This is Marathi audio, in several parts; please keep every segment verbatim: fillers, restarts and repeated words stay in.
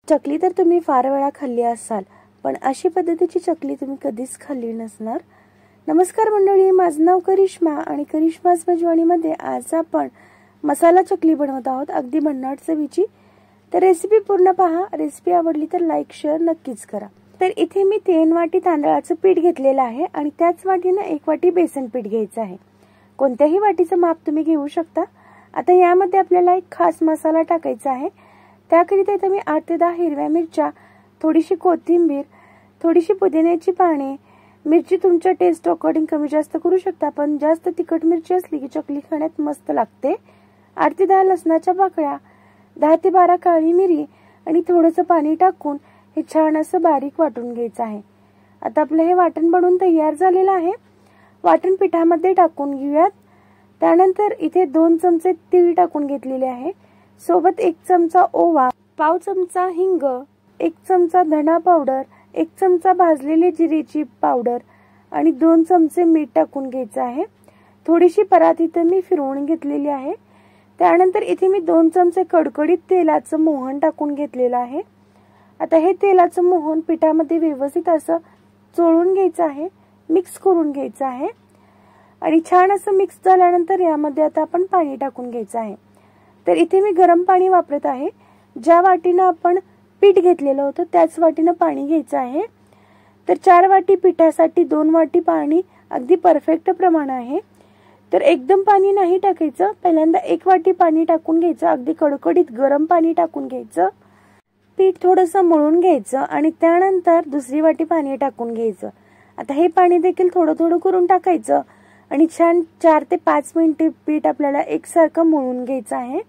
चकली तर तुम्ही फार वेळा खाल्ली असाल, पण अशी पद्धतीची चकली तुम्ही कधीच खाल्ली नसणार। नमस्कार मंडळी, माझं नाव करिश्मा आणि करिश्मास मेजवानीमध्ये आज आपण मसाला चकली बनवत आहोत, अगदी भन्नाट चवीची। तर रेसिपी पूर्ण पहा। रेसिपी आवडली तर लाईक शेअर नक्कीच करा। तर इथे मी तीन वाटी तांदळाचं पीठ घेतलेलं आहे आणि त्याच वाटीने एक वाटी बेसन पीठ घ्यायचं आहे। कोणत्याही वाटीचं माप तुम्ही घेऊ शकता। आता यामध्ये आपल्याला एक खास मसाला टाकायचा आहे। त्याकरिता इथे मी आठ ते दहा हिरव्या मिरच्या, थोडीशी कोथिंबीर, थोडीशी पुदिन्याची पाने, मिरची तुमच्या टेस्ट अकॉर्डिंग कमी जास्त करू शकता, पण जास्त तिखट मिरची असली की चकली खाण्यात मस्त लागते। आठ ते दहा लसणाच्या पाकळ्या, दहा ते बारा काळी मिरी आणि थोडंसं पाणी टाकून हे छान असं बारीक वाटून घ्यायचं आहे। आता आपलं हे वाटण बनवून तयार झालेलं आहे। वाटण पिठामध्ये टाकून घेऊयात। त्यानंतर इथे दोन चमचे तीळ टाकून घेतलेले आहे, सोबत एक चमचा ओवा, पाव चमचा हिंग, एक चमचा धना पावडर, एक चमचा भाजलेली जिरेची पावडर आणि दोन चमचे मीठ टाकून घ्यायचं आहे। थोडीशी परात इथे मी फिरवून घेतलेली आहे। त्यानंतर इथे मी दोन चमचे कडकडीत तेलाचं मोहन टाकून घेतलेलं आहे। आता हे तेलाचं मोहन पिठामध्ये व्यवस्थित असं चोळून घ्यायचं आहे, मिक्स करून घ्यायचं आहे आणि छान असं मिक्स झाल्यानंतर यामध्ये आता आपण पाणी टाकून घ्यायचं आहे। तर इथे मी गरम पाणी वापरत आहे। ज्या वाटीनं आपण पीठ घेतलेलं होतं त्याच वाटीनं पाणी घ्यायचं आहे। तर चार वाटी पिठासाठी दोन वाटी पाणी अगदी परफेक्ट प्रमाण आहे। तर एकदम पाणी नाही टाकायचं, पहिल्यांदा एक वाटी पाणी टाकून घ्यायचं, अगदी कडकडीत गरम पाणी टाकून घ्यायचं, पीठ थोडंसं मळून घ्यायचं आणि त्यानंतर दुसरी वाटी पाणी टाकून घ्यायचं। आता हे पाणी देखील थोडं थोडं करून टाकायचं आणि छान चार ते पाच मिनिटे पीठ आपल्याला एकसारखं मळून घ्यायचं आहे।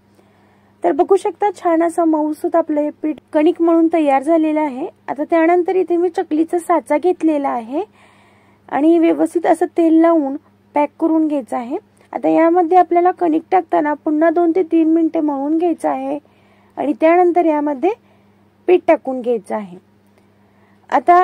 तर बघू शकता छान असं मऊसूत आपलं हे पीठ कणिक मळून तयार झालेलं आहे। आता त्यानंतर इथे मी चकलीचा साचा घेतलेला आहे आणि व्यवस्थित असं तेल लावून पॅक करून घ्यायचं आहे। आता यामध्ये आपल्याला कणिक टाकताना पुन्हा दोन ते तीन मिनिटे मळून घ्यायचं आहे आणि त्यानंतर यामध्ये पीठ टाकून घ्यायचं आहे। आता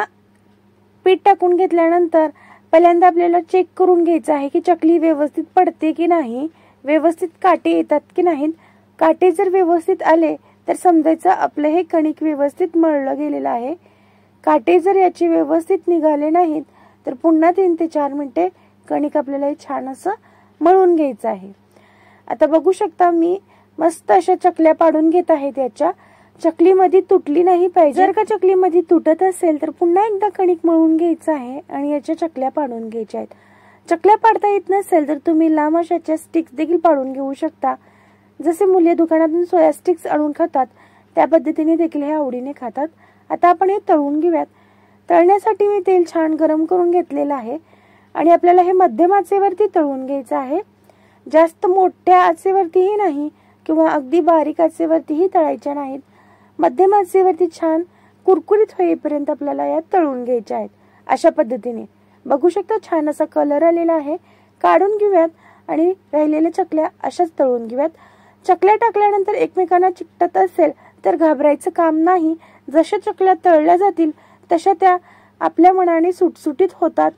पीठ टाकून घेतल्यानंतर पहिल्यांदा आपल्याला चेक करून घ्यायचं आहे की चकली व्यवस्थित पडते की नाही, व्यवस्थित काटे येतात की नाहीत। काटे जर व्यवस्थित आले तर समजायचं आपलं हे कणिक व्यवस्थित मळलं गेलेलं आहे। काटे जर याचे व्यवस्थित निघाले नाहीत तर पुन्हा तीन ते चार मिनिटे कणिक आपल्याला हे छान असं मळून घ्यायचं आहे। आता बघू शकता मी मस्त अशा चकल्या पाडून घेत आहे। त्याच्या चकलीमध्ये तुटली नाही पाहिजे। जर का चकलीमध्ये तुटत असेल तर पुन्हा एकदा कणिक मळून घ्यायचं आहे आणि याच्या चकल्या पाडून घ्यायच्या आहेत। चकल्या पाडता येत नसेल तर तुम्ही लांब अशाच्या स्टिक्स देखील पाडून घेऊ शकता। जसे मुले दुकानातून सोया स्टिक्स आणून खातात त्या पद्धतीने देखील हे आवडीने खातात। आता आपण हे तळून घेऊयात। तळण्यासाठी मी तेल छान गरम करून घेतलेलं आहे आणि आपल्याला हे मध्यम आचेवरती तळून घ्यायचं आहे। जास्त मोठ्या आचेवरतीही नाही किंवा अगदी बारीक आचेवरतीही तळायच्या नाहीत, मध्यम आचेवरती छान कुरकुरीत होईपर्यंत आपल्याला या तळून घ्यायच्या आहेत। अशा पद्धतीने बघू शकता छान असा कलर आलेला आहे। काढून घेऊयात आणि राहिलेल्या चकल्या अशाच तळून घेऊयात। चकल्या टाकल्यानंतर एकमेकांना चिकटत असेल तर घाबरायचं काम नाही। जशा चकल्या तळल्या जातील तशा त्या आपल्या मनाने सुटसुटीत होतात,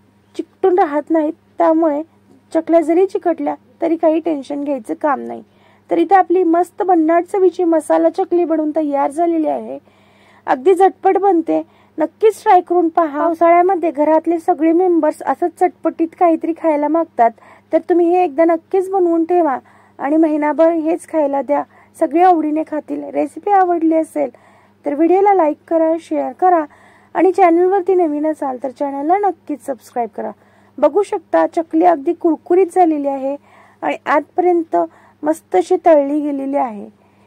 चिकटून राहत नाहीत। त्यामुळे चकल्या जरी चिकटल्या तरी काही टेन्शन घ्यायचं काम नाही। तर इथे आपली मस्त भन्नाट चवीची मसाला चकली बनवून तयार झालेली आहे। अगदी झटपट बनते, नक्कीच ट्राय करून पहा। पावसाळ्यामध्ये घरातले सगळे मेंबर्स असंच चटपटीत काहीतरी खायला मागतात, तर तुम्ही हे एकदा नक्कीच बनवून ठेवा आणि महिनाभर हेच खायला द्या, सगळे आवडीने खातील। रेसिपी आवडली असेल तर व्हिडिओला लाईक करा, शेअर करा आणि चॅनलवरती नवीन असाल तर चॅनलला नक्कीच सबस्क्राईब करा। बघू शकता चकली अगदी कुरकुरीत झालेली आहे आणि आजपर्यंत मस्त अशी तळली गेलेली आहे।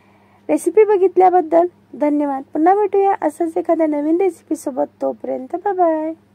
रेसिपी बघितल्याबद्दल धन्यवाद। पुन्हा भेटूया असंच एखाद्या नवीन रेसिपी सोबत, तोपर्यंत बाय बाय।